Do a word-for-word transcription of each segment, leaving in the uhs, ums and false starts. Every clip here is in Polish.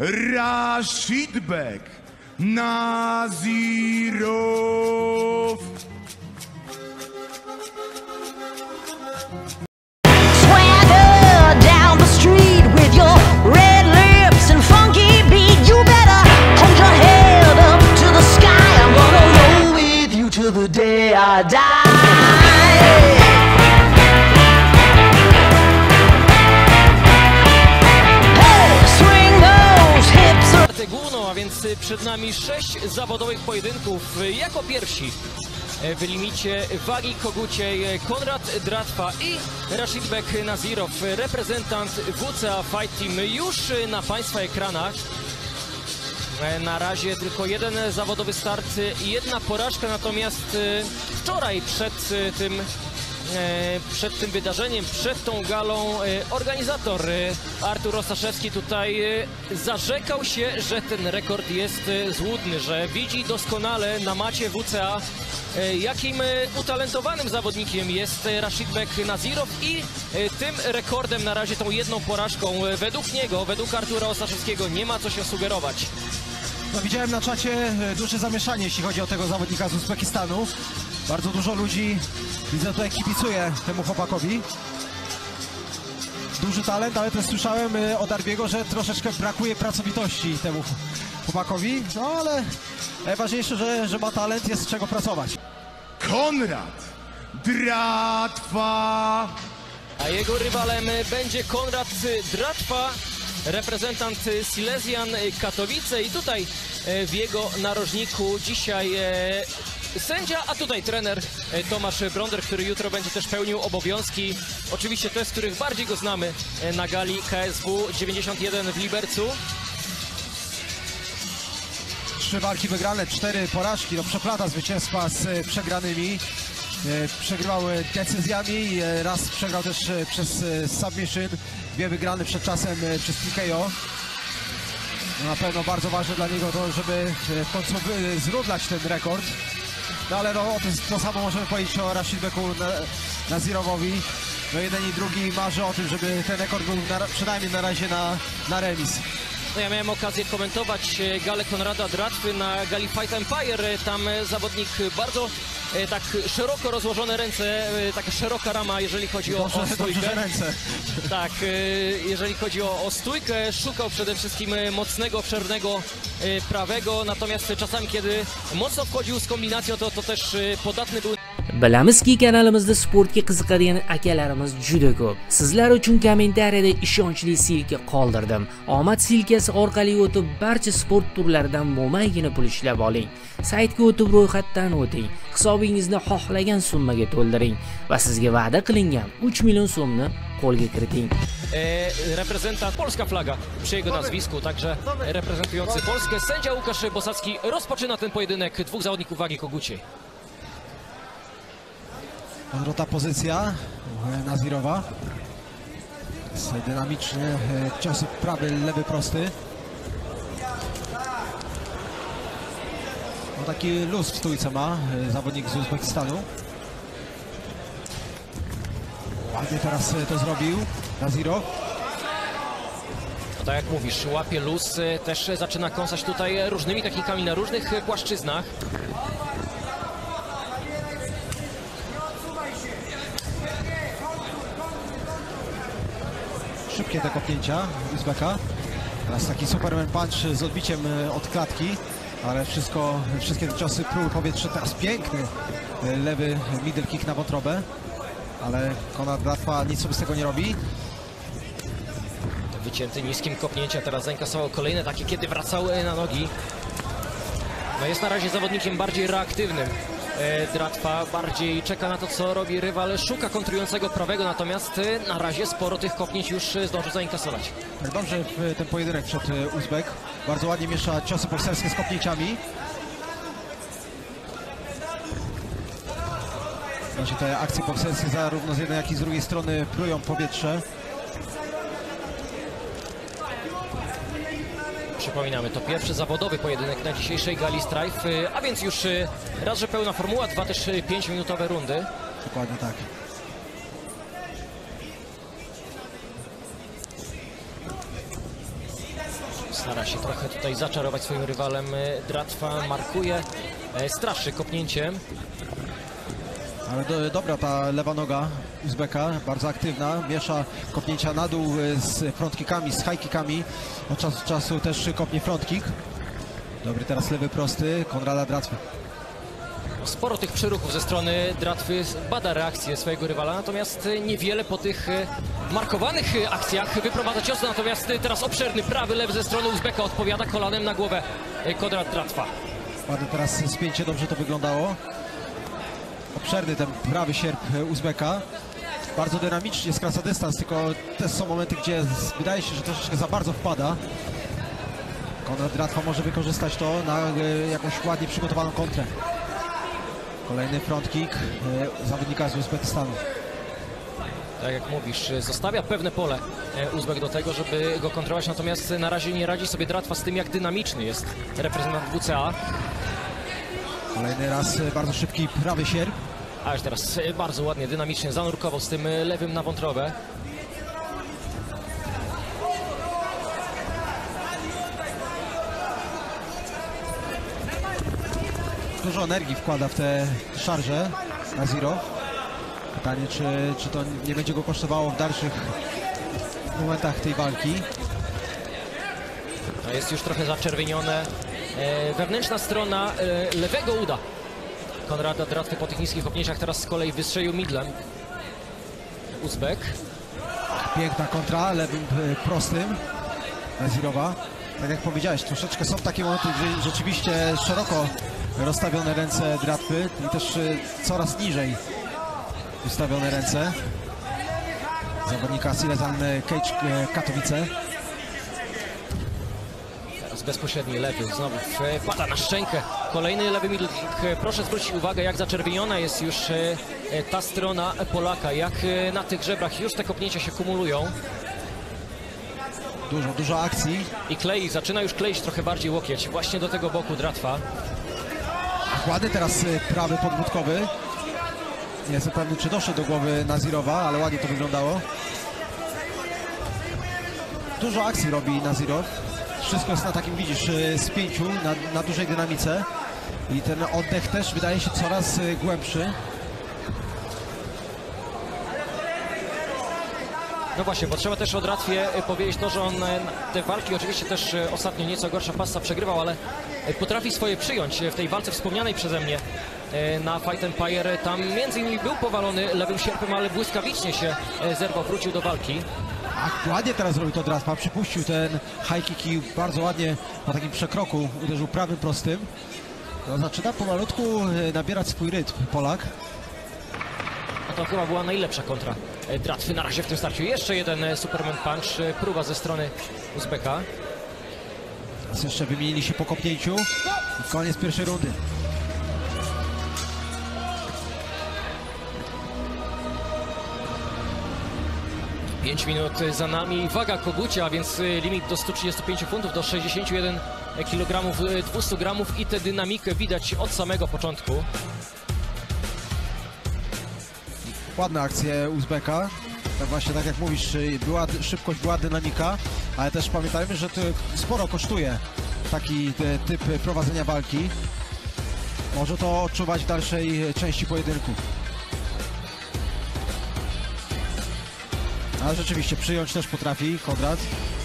Rashidbek Nazirov. Swagger down the street with your red lips and funky beat. You better hold your head up to the sky. I'm gonna roll with you till the day I die. A więc przed nami sześć zawodowych pojedynków. Jako pierwsi w limicie wagi koguciej Konrad Dratwa i Rashidbek Nazirov, reprezentant W C A Fight Team, już na Państwa ekranach. Na razie tylko jeden zawodowy start i jedna porażka, natomiast wczoraj przed tym przed tym wydarzeniem, przed tą galą organizator Artur Ostaszewski tutaj zarzekał się, że ten rekord jest złudny, że widzi doskonale na macie W C A, jakim utalentowanym zawodnikiem jest Rashidbek Nazirov i tym rekordem na razie, tą jedną porażką, według niego, według Artura Ostaszewskiego, nie ma co się sugerować. No, widziałem na czacie duże zamieszanie, jeśli chodzi o tego zawodnika z Uzbekistanu. Bardzo dużo ludzi, widzę, tutaj kibicuje temu chłopakowi. Duży talent, ale też słyszałem od Arbiego, że troszeczkę brakuje pracowitości temu chłopakowi. No ale najważniejsze, że, że ma talent, jest z czego pracować. Konrad Dratwa. A jego rywalem będzie Konrad Dratwa, reprezentant Silesian Katowice, i tutaj w jego narożniku dzisiaj sędzia, a tutaj trener Tomasz Bronder, który jutro będzie też pełnił obowiązki. Oczywiście te, z których bardziej go znamy na gali K S W dziewięćdziesiąt jeden w Libercu. Trzy walki wygrane, cztery porażki, no przeplata zwycięstwa z przegranymi. Przegrywał decyzjami, raz przegrał też przez submission, dwie wygrane przed czasem przez T K O. No na pewno bardzo ważne dla niego to, żeby w końcu zrównać ten rekord. No ale no, to, to samo możemy powiedzieć o Rashidbeku Nazirowowi. No jeden i drugi marzy o tym, żeby ten rekord był na, przynajmniej na razie na, na remis. No ja miałem okazję komentować galę Konrada Dratwy na gali Fight Empire. Tam zawodnik bardzo tak szeroko rozłożone ręce, taka szeroka rama, jeżeli chodzi o, dobrze, o stójkę. dobrze, ręce. Tak, jeżeli chodzi o, o stójkę, szukał przede wszystkim mocnego, przerwnego prawego, natomiast czasami, kiedy mocno wchodził z kombinacją, to, to też podatny był. Bilamizki kanalimizda sportga qiziqadigan akalarimiz juda ko'p. Sizlar uchun kommentariyada ishonchli silka qoldirdim. Omad silkasi orqali o'tib barcha sport turlaridan mo'maygina pul ishlab oling. Saytga o'tib ro'yxatdan o'ting. Hisobingizni xohlagan summaga to'ldiring va sizga va'da qilingan uch million so'mni qo'lga kiriting. E, reprezentant, polska flaga przy jego nazwisku, także reprezentujący Polskę, sędzia Łukasz Bosacki rozpoczyna ten pojedynek dwóch zawodników wagi koguciej. Odwrotna pozycja Nazirowa. Dynamiczny ciosy, prawy, lewy, prosty. No taki luz w stójce ma zawodnik z Uzbekistanu. Ładnie teraz to zrobił Nazirov. No tak jak mówisz, łapie luz, też zaczyna kąsać tutaj różnymi technikami na różnych płaszczyznach. Szybkie te kopnięcia Uzbeka. Teraz taki Superman punch z odbiciem od klatki, ale wszystko, wszystkie te ciosy próby powietrze. Teraz piękny lewy middle kick na wątrobę, ale Konrad Dratwa nic sobie z tego nie robi. Wycięty niskim kopnięcia, teraz zainkasował kolejne takie, kiedy wracały na nogi. No jest na razie zawodnikiem bardziej reaktywnym. Dratwa bardziej czeka na to, co robi rywal, szuka kontrującego prawego, natomiast na razie sporo tych kopnięć już zdążył zainkasować. Tak dobrze w ten pojedynek przed Uzbek. Bardzo ładnie miesza ciosy bokserskie z kopnięciami. Znaczy te akcje bokserskie zarówno z jednej, jak i z drugiej strony prują powietrze. Przypominamy, to pierwszy zawodowy pojedynek na dzisiejszej gali Strife, a więc już raz, że pełna formuła, dwa też pięciominutowe rundy. Dokładnie tak. Stara się trochę tutaj zaczarować swoim rywalem. Dratwa markuje, e, straszy kopnięciem. Ale do, dobra ta lewa noga Uzbeka, bardzo aktywna, miesza kopnięcia na dół z front kickami, z high kickami. Od czasu do czasu też kopnie front kick. Dobry teraz lewy prosty Konrada Dratwy. Sporo tych przyruchów ze strony Dratwy, bada reakcję swojego rywala, natomiast niewiele po tych e, markowanych akcjach wyprowadza ciosy. Natomiast teraz obszerny prawy, lewy ze strony Uzbeka odpowiada kolanem na głowę e, Konrad Dratwa. Ładnie teraz spięcie, dobrze to wyglądało. Obszerny ten prawy sierp Uzbeka. Bardzo dynamicznie skraca dystans, tylko też są momenty, gdzie wydaje się, że troszeczkę za bardzo wpada. Konrad Dratwa może wykorzystać to na e, jakąś ładnie przygotowaną kontrę. Kolejny front kick e, zawodnika z Uzbekistanu. Tak jak mówisz, zostawia pewne pole e, Uzbek do tego, żeby go kontrolować, natomiast na razie nie radzi sobie Dratwa z tym, jak dynamiczny jest reprezentant W C A. Kolejny raz e, bardzo szybki prawy sierp. A już teraz e, bardzo ładnie, dynamicznie zanurkował z tym e, lewym na wątrobę. Dużo energii wkłada w te szarże Nazirow. Pytanie, czy, czy to nie będzie go kosztowało w dalszych momentach tej walki. No jest już trochę zaczerwienione. E, wewnętrzna strona e, lewego uda Konrada Dratwy po tych niskich kopnięciach. Teraz z kolei wystrzelił midlem Uzbek. Piękna kontra lewym e, prostym Nazirowa. Tak jak powiedziałeś, troszeczkę są takie momenty, gdzie rzeczywiście szeroko rozstawione ręce Dratwy i też e, coraz niżej ustawione ręce zawodnika Silesian Cage e, Katowice. Teraz bezpośredni lewy znowu pada na szczękę. Kolejny lewy middle kick. Proszę zwrócić uwagę, jak zaczerwieniona jest już e, ta strona Polaka, jak e, na tych żebrach już te kopnięcia się kumulują. Dużo, dużo akcji. I klei, zaczyna już kleić trochę bardziej łokieć właśnie do tego boku Dratwa. Ładny teraz e, prawy podwódkowy. Nie jestem pewny, czy doszedł do głowy Nazirowa, ale ładnie to wyglądało. Dużo akcji robi Nazirow. Wszystko jest na takim, widzisz, e, spięciu, na, na dużej dynamice. I ten oddech też wydaje się coraz e, głębszy. No właśnie, bo trzeba też o Dratwie powiedzieć to, że on e, te walki oczywiście też e, ostatnio nieco gorsza passa przegrywał, ale e, potrafi swoje przyjąć w tej walce wspomnianej przeze mnie e, na Fight Empire. Tam między innymi był powalony lewym sierpem, ale błyskawicznie się e, zerwał, wrócił do walki. Ach, ładnie teraz robił to Dratwa, przypuścił ten high kick i bardzo ładnie na takim przekroku uderzył prawym prostym. No, zaczyna pomalutku e, nabierać swój rytm Polak. No to chyba była najlepsza kontra e, Dratwy na razie w tym starciu. Jeszcze jeden e, Superman Punch, e, próba ze strony Uzbeka. Teraz jeszcze wymienili się po kopnięciu i koniec pierwszej rundy. pięć minut za nami. Waga Kogucia, a więc limit do stu trzydziestu pięciu funtów, do sześćdziesięciu jeden kilogramów, dwieście gramów i tę dynamikę widać od samego początku. Ładne akcje Uzbeka. Tak właśnie, tak jak mówisz, była szybkość, była dynamika, ale też pamiętajmy, że to sporo kosztuje taki e, typ prowadzenia walki. Może to odczuwać w dalszej części pojedynku. Ale rzeczywiście przyjąć też potrafi Konrad.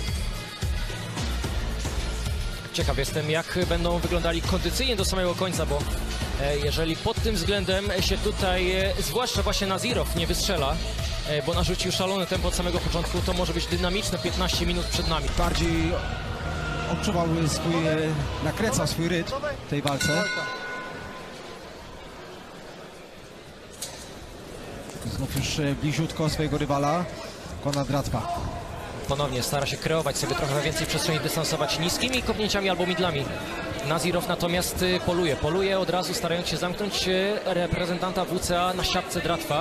Ciekaw jestem, jak będą wyglądali kondycyjnie do samego końca, bo e, jeżeli pod tym względem się tutaj, e, zwłaszcza właśnie Nazirow, nie wystrzela, e, bo narzucił szalone tempo od samego początku, to może być dynamiczne piętnaście minut przed nami. Bardziej odczuwał swój, e, nakręcał swój rytm w tej walce. Znów już e, bliziutko swojego rywala Konrad Dratwa. Ponownie stara się kreować sobie trochę więcej przestrzeni, dystansować niskimi kopnięciami albo midlami. Nazirow natomiast y, poluje, poluje od razu, starając się zamknąć y, reprezentanta W C A na siatce Dratwa.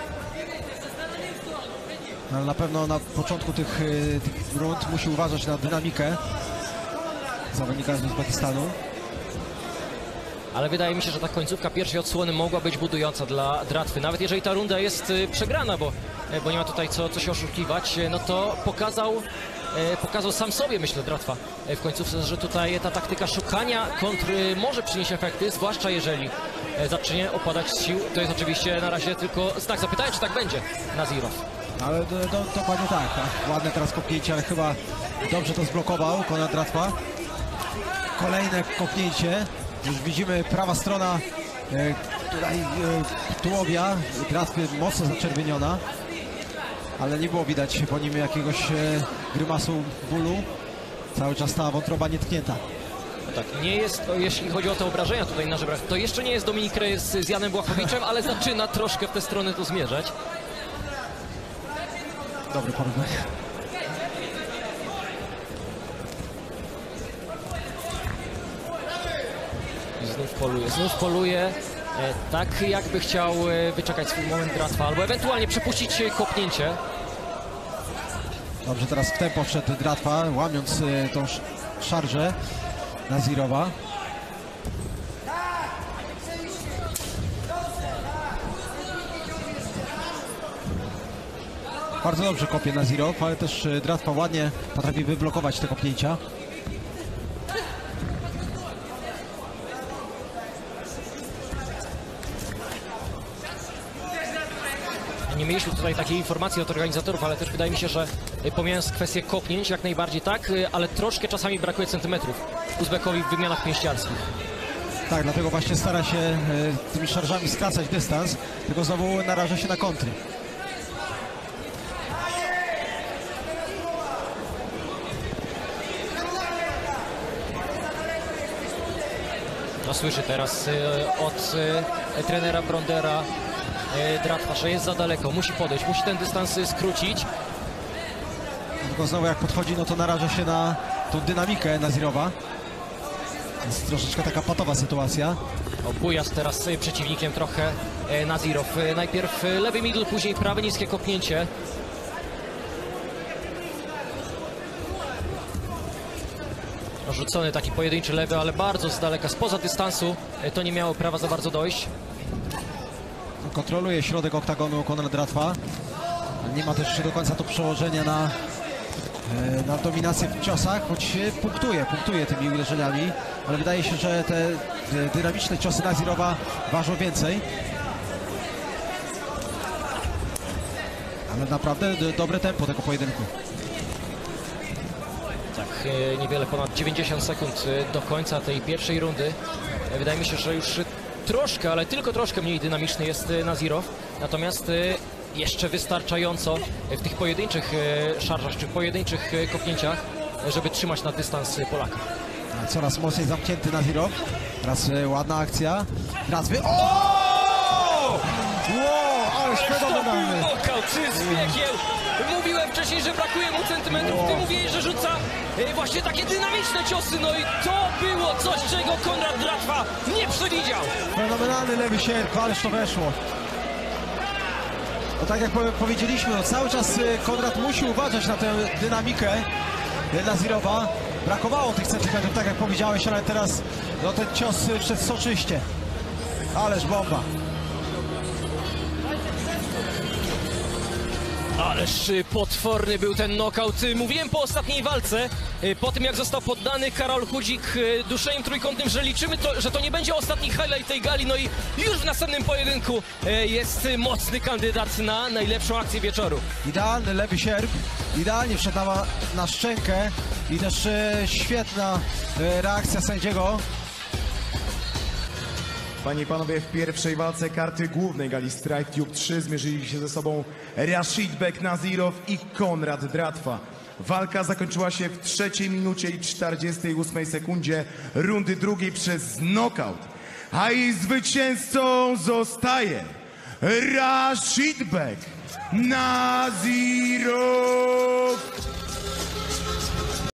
Ale na pewno na początku tych, y, tych rund musi uważać na dynamikę zawodnika z Uzbekistanu. Ale wydaje mi się, że ta końcówka pierwszej odsłony mogła być budująca dla Dratwy. Nawet jeżeli ta runda jest y, przegrana, bo, y, bo nie ma tutaj co, co się oszukiwać, y, no to pokazał e, pokazał sam sobie, myślę, Dratwa e, w końcówce, że tutaj ta taktyka szukania kontry może przynieść efekty, zwłaszcza jeżeli e, zacznie opadać z sił. To jest oczywiście na razie tylko znak zapytania, czy tak będzie Nazirow. Ale do, do, dokładnie tak, tak. Ładne teraz kopnięcie, ale chyba dobrze to zblokował Konrad Dratwa. Kolejne kopnięcie. Już widzimy prawa strona e, tutaj e, tułowia Dratwy mocno zaczerwieniona. Ale nie było widać po nim jakiegoś e, grymasu bólu. Cały czas ta wątroba nietknięta. No tak, nie jest, to, jeśli chodzi o te obrażenia tutaj na żebrach, to jeszcze nie jest Dominik Reyes z Janem Błachowiczem, ale zaczyna troszkę w tę stronę to zmierzać. Dobry porównanie. I znów poluje, znów poluje, e, tak jakby chciał e, wyczekać swój moment Dratwa, albo ewentualnie przepuścić e, kopnięcie. Dobrze, teraz w tempo wszedł Dratwa, łamiąc e, tą sz szarżę Nazirowa. Bardzo dobrze kopie Nazirow, ale też e, Dratwa ładnie potrafi wyblokować te kopnięcia. Nie mieliśmy tutaj takiej informacji od organizatorów, ale też wydaje mi się, że e, pomijając kwestię kopnięć, jak najbardziej tak, e, ale troszkę czasami brakuje centymetrów Uzbekowi w wymianach pięściarskich. Tak, dlatego właśnie stara się e, tymi szarżami skracać dystans, tylko znowu naraża się na kontry. No słyszy teraz e, od e, trenera Brondera e, Dratwa, że jest za daleko, musi podejść, musi ten dystans e, skrócić. Tylko znowu jak podchodzi, no to naraża się na tą dynamikę Nazirowa. Jest troszeczkę taka patowa sytuacja. O, Bujas teraz e, przeciwnikiem trochę e, Nazirow. E, najpierw e, lewy middle, później prawe niskie kopnięcie. Rzucony taki pojedynczy lewy, ale bardzo z daleka, spoza dystansu. E, to nie miało prawa za bardzo dojść. Kontroluje środek oktagonu Konrad Dratwa. Nie ma też do końca to przełożenia na, e, na dominację w ciosach, choć punktuje, punktuje tymi uderzeniami, ale wydaje się, że te e, dynamiczne ciosy Nazirowa ważą więcej. Ale naprawdę do, dobre tempo tego pojedynku. Tak, e, niewiele ponad dziewięćdziesiąt sekund e, do końca tej pierwszej rundy. E, wydaje mi się, że już troszkę, ale tylko troszkę mniej dynamiczny jest e, Nazirow. Natomiast e, jeszcze wystarczająco w tych pojedynczych e, szarżach czy pojedynczych e, kopnięciach, e, żeby trzymać na dystans e, Polaka. A coraz mocniej zamknięty Nazirow. Teraz e, ładna akcja. Teraz wy... O! Wow, ależ fenomenalny. Knockout z biegiem. Mówiłem wcześniej, że brakuje mu centymetrów. Ty mówiłeś, że rzuca e, właśnie takie dynamiczne ciosy. No i to było coś, czego Konrad Dratwa nie przewidział. Fenomenalny lewy sierp, ależ to weszło. No tak jak po powiedzieliśmy, no cały czas y, Konrad musi uważać na tę dynamikę y, Nazirowa. Brakowało tych centymetrów, tak jak powiedziałeś, ale teraz no, ten cios y, wszedł soczyście. Ależ bomba. Ależ y, potworny był ten knockout. Y, Mówiłem po ostatniej walce, y, po tym jak został poddany Karol Chudzik y, duszeniem trójkątnym, że liczymy, to, że to nie będzie ostatni highlight tej gali. No i już w następnym pojedynku y, jest y, mocny kandydat na najlepszą akcję wieczoru. Idealny lewy sierp, idealnie wszedł na, na szczękę i też y, świetna y, reakcja sędziego. Panie i panowie, w pierwszej walce karty głównej gali Strike Tube trzy zmierzyli się ze sobą Rashidbek Nazirow i Konrad Dratwa. Walka zakończyła się w trzeciej minucie i czterdziestej ósmej sekundzie rundy drugiej przez knockout. A jej zwycięzcą zostaje Rashidbek Nazirow.